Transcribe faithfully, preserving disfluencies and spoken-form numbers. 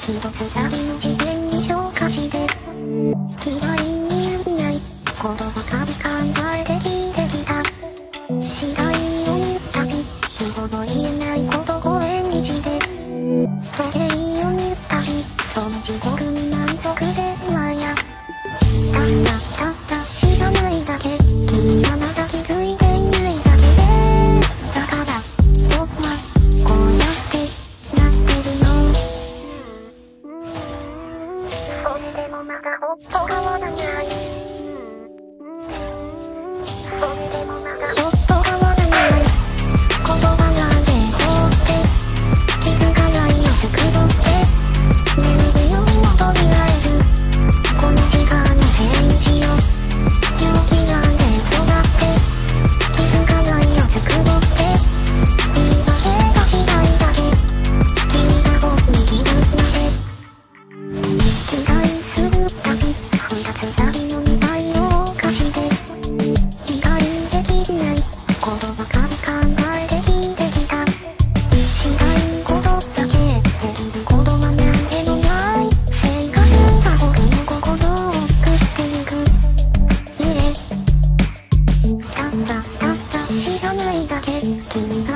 一つ先の次元に消化して嫌いになんないことばかり考えて聞いてきた。次第を見たび日頃言えないこと声にして時計を見たびその地獄に満足ではやただただ知らないだけ君がまだ気づいていないだけでだから僕はこうやってなってるの。それでもまだほっと変わらない。それでもまだほっと変わらない言葉なんて放って気づかないやつくどって眠るよりもとりあえずこの時間にせいにしよう。病気なんて育って気づかないやつくどって言い訳がしたいだけ君が僕に気づなで嫌いするたび二つ先の未来を犯して理解できないことばかり考えて聞いてきた。しないことだけできることはなんでもない生活が僕の心を食ってゆく家ただただ知らないだけ君